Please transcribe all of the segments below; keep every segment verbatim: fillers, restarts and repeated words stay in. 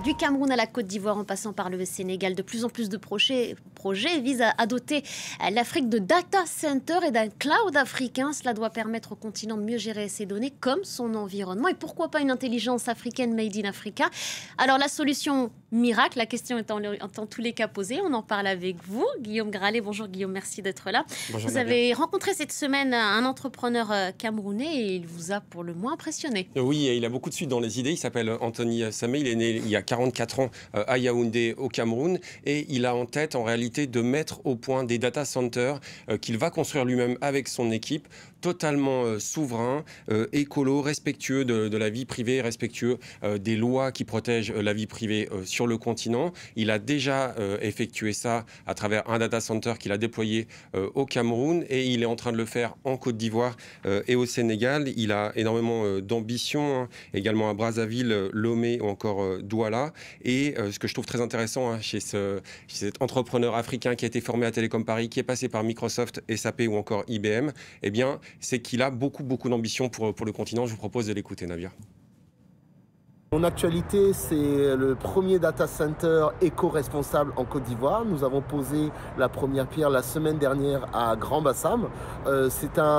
Du Cameroun à la Côte d'Ivoire en passant par le Sénégal, de plus en plus de projets, projets visent à, à doter l'Afrique de data centers et d'un cloud africain. Cela doit permettre au continent de mieux gérer ses données comme son environnement. Et pourquoi pas une intelligence africaine made in Africa? Alors la solution miracle, la question est en, en tous les cas posée. On en parle avec vous, Guillaume Gralet. Bonjour Guillaume, merci d'être là. Bonjour, vous avez rencontré cette semaine un entrepreneur camerounais et il vous a pour le moins impressionné. Oui, il a beaucoup de suite dans les idées. Il s'appelle Anthony Samé. Il est né il y a quarante-quatre ans à Yaoundé au Cameroun et il a en tête en réalité de mettre au point des data centers qu'il va construire lui-même avec son équipe, totalement euh, souverain, euh, écolo, respectueux de, de la vie privée, respectueux euh, des lois qui protègent euh, la vie privée euh, sur le continent. Il a déjà euh, effectué ça à travers un data center qu'il a déployé euh, au Cameroun et il est en train de le faire en Côte d'Ivoire euh, et au Sénégal. Il a énormément euh, d'ambition, hein, également à Brazzaville, Lomé ou encore euh, Douala. Et euh, ce que je trouve très intéressant hein, chez, ce, chez cet entrepreneur africain qui a été formé à Télécom Paris, qui est passé par Microsoft, S A P ou encore I B M, eh bien, c'est qu'il a beaucoup, beaucoup d'ambition pour, pour le continent. Je vous propose de l'écouter, Navia. Mon actualité, c'est le premier data center éco-responsable en Côte d'Ivoire. Nous avons posé la première pierre la semaine dernière à Grand-Bassam. Euh, c'est un,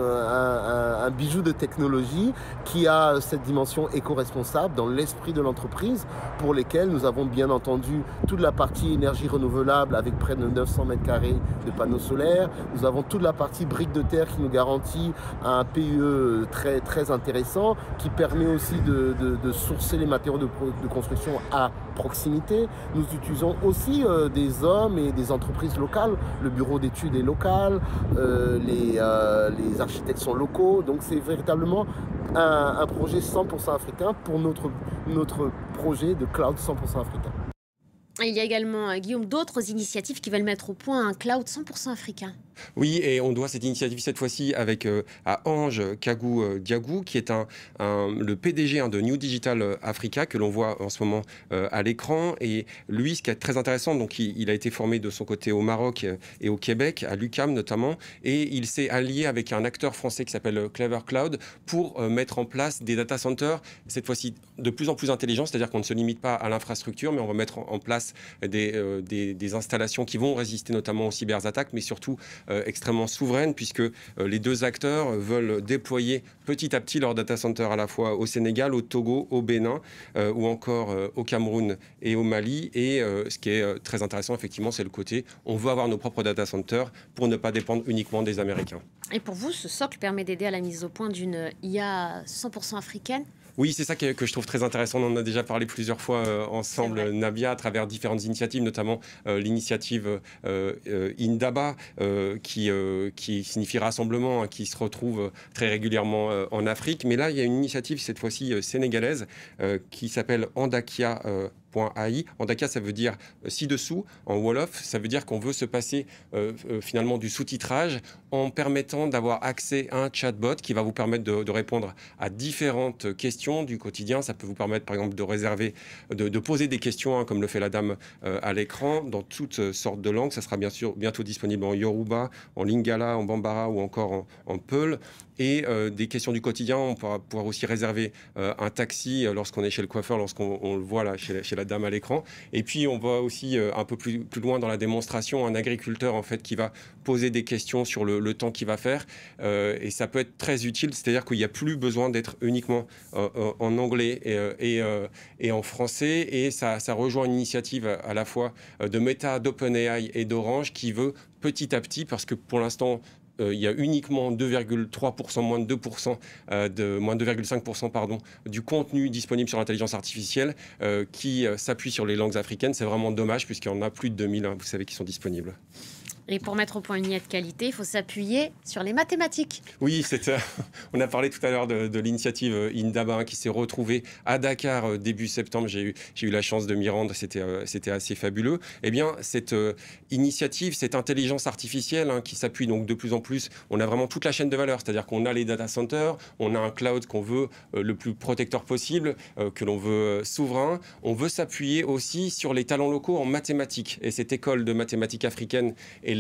un, un bijou de technologie qui a cette dimension éco-responsable dans l'esprit de l'entreprise, pour lesquels nous avons bien entendu toute la partie énergie renouvelable avec près de neuf cents mètres carrés de panneaux solaires. Nous avons toute la partie briques de terre qui nous garantit un P U E très, très intéressant, qui permet aussi de, de, de sourcer les matériaux de, de construction à proximité. Nous utilisons aussi euh, des hommes et des entreprises locales. Le bureau d'études est local, euh, les, euh, les architectes sont locaux. Donc c'est véritablement un, un projet cent pour cent africain pour notre, notre projet de cloud cent pour cent africain. Il y a également, Guillaume, d'autres initiatives qui veulent mettre au point un cloud cent pour cent africain. Oui, et on doit cette initiative cette fois-ci avec euh, à Ange Kagou euh, Diagou, qui est un, un, le P D G hein, de New Digital Africa, que l'on voit en ce moment euh, à l'écran. Et lui, ce qui est très intéressant, donc il, il a été formé de son côté au Maroc et au Québec, à l'U Q A M notamment, et il s'est allié avec un acteur français qui s'appelle Clever Cloud pour euh, mettre en place des data centers, cette fois-ci de plus en plus intelligents, c'est-à-dire qu'on ne se limite pas à l'infrastructure, mais on va mettre en, en place des, euh, des, des installations qui vont résister notamment aux cyberattaques, mais surtout Euh, extrêmement souveraine, puisque euh, les deux acteurs veulent déployer petit à petit leur data center à la fois au Sénégal, au Togo, au Bénin euh, ou encore euh, au Cameroun et au Mali. Et euh, ce qui est euh, très intéressant, effectivement, c'est le côté on veut avoir nos propres data centers pour ne pas dépendre uniquement des Américains. Et pour vous, ce socle permet d'aider à la mise au point d'une I A cent pour cent africaine? Oui, c'est ça que, que je trouve très intéressant. On en a déjà parlé plusieurs fois euh, ensemble, Nabia, à travers différentes initiatives, notamment euh, l'initiative euh, euh, Indaba, euh, qui, euh, qui signifie rassemblement, hein, qui se retrouve très régulièrement euh, en Afrique. Mais là, il y a une initiative, cette fois-ci euh, sénégalaise, euh, qui s'appelle Andakia. Euh, A I. Andakia, ça veut dire euh, ci-dessous, en Wolof, ça veut dire qu'on veut se passer euh, euh, finalement du sous-titrage en permettant d'avoir accès à un chatbot qui va vous permettre de, de répondre à différentes questions du quotidien. Ça peut vous permettre, par exemple, de réserver, de, de poser des questions, hein, comme le fait la dame euh, à l'écran, dans toutes sortes de langues. Ça sera bien sûr bientôt disponible en Yoruba, en Lingala, en Bambara ou encore en, en Peul. Et euh, des questions du quotidien, on pourra pouvoir aussi réserver euh, un taxi euh, lorsqu'on est chez le coiffeur, lorsqu'on on le voit là, chez, chez la dame à l'écran. Et puis on va aussi euh, un peu plus, plus loin dans la démonstration, un agriculteur en fait qui va poser des questions sur le, le temps qu'il va faire. Euh, et ça peut être très utile, c'est-à-dire qu'il n'y a plus besoin d'être uniquement euh, en anglais et, et, euh, et en français. Et ça, ça rejoint une initiative à la fois de Meta, d'OpenAI et d'Orange qui veut petit à petit, parce que pour l'instant, Euh, il y a uniquement deux virgule trois pour cent, moins de deux pour cent, euh, de, moins de deux virgule cinq pour cent pardon, du contenu disponible sur l'intelligence artificielle euh, qui euh, s'appuie sur les langues africaines. C'est vraiment dommage puisqu'il y en a plus de deux mille, hein, vous savez, qui sont disponibles. Et pour mettre au point une I A de qualité, il faut s'appuyer sur les mathématiques. Oui, euh, on a parlé tout à l'heure de, de l'initiative Indaba hein, qui s'est retrouvée à Dakar euh, début septembre. J'ai eu, j'ai eu la chance de m'y rendre, c'était euh, c'était assez fabuleux. Eh bien, cette euh, initiative, cette intelligence artificielle hein, qui s'appuie donc de plus en plus, on a vraiment toute la chaîne de valeur, c'est-à-dire qu'on a les data centers, on a un cloud qu'on veut euh, le plus protecteur possible, euh, que l'on veut euh, souverain. On veut s'appuyer aussi sur les talents locaux en mathématiques. Et cette école de mathématiques africaine et les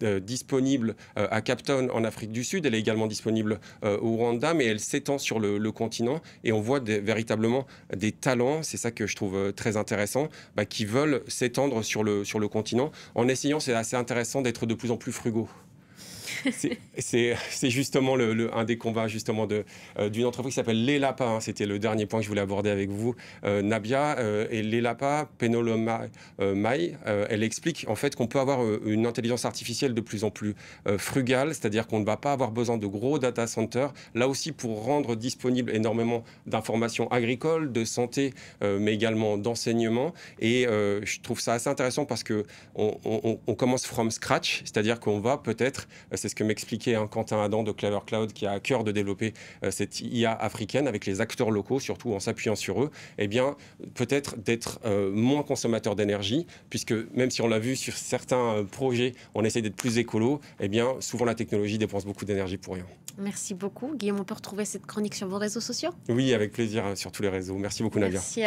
euh, disponible euh, à Cape Town en Afrique du Sud, elle est également disponible euh, au Rwanda, mais elle s'étend sur le, le continent et on voit des, véritablement des talents, c'est ça que je trouve euh, très intéressant, bah, qui veulent s'étendre sur le, sur le continent en essayant, c'est assez intéressant d'être de plus en plus frugaux. C'est justement le, le, un des combats justement de, euh, d'une entreprise qui s'appelle Lelapa. Hein, c'était le dernier point que je voulais aborder avec vous, euh, Nabia. Euh, et Lelapa, Penoloma euh, Mai, euh, elle explique en fait qu'on peut avoir euh, une intelligence artificielle de plus en plus euh, frugale, c'est-à-dire qu'on ne va pas avoir besoin de gros data centers, là aussi pour rendre disponible énormément d'informations agricoles, de santé, euh, mais également d'enseignement. Et euh, je trouve ça assez intéressant parce qu'on on, on commence from scratch, c'est-à-dire qu'on va peut-être, c'est ce que m'expliquait hein, Quentin Adam de Clever Cloud, qui a à cœur de développer euh, cette I A africaine avec les acteurs locaux, surtout en s'appuyant sur eux, eh bien, peut-être d'être euh, moins consommateur d'énergie, puisque même si on l'a vu sur certains euh, projets, on essaie d'être plus écolo, eh bien, souvent la technologie dépense beaucoup d'énergie pour rien. Merci beaucoup. Guillaume, on peut retrouver cette chronique sur vos réseaux sociaux? Oui, avec plaisir, sur tous les réseaux. Merci beaucoup, Nabia. Merci.